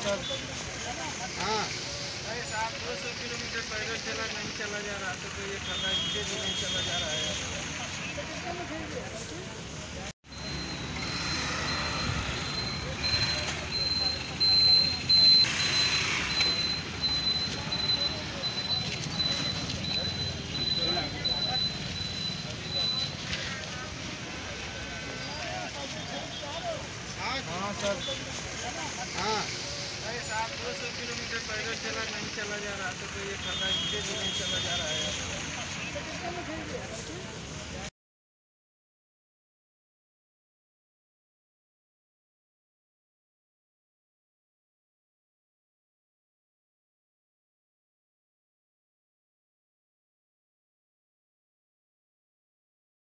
Sir. हाँ भाई साहब 200 किलोमीटर पैदल चला नहीं चला जा रहा तो ये खतरा इससे भी नहीं चला जा रहा है। हाँ सर। हाँ भाई साहब 200 किलोमीटर पैदल चला नहीं चला जा रहा तो ये खतरा इससे भी नहीं चला जा रहा है।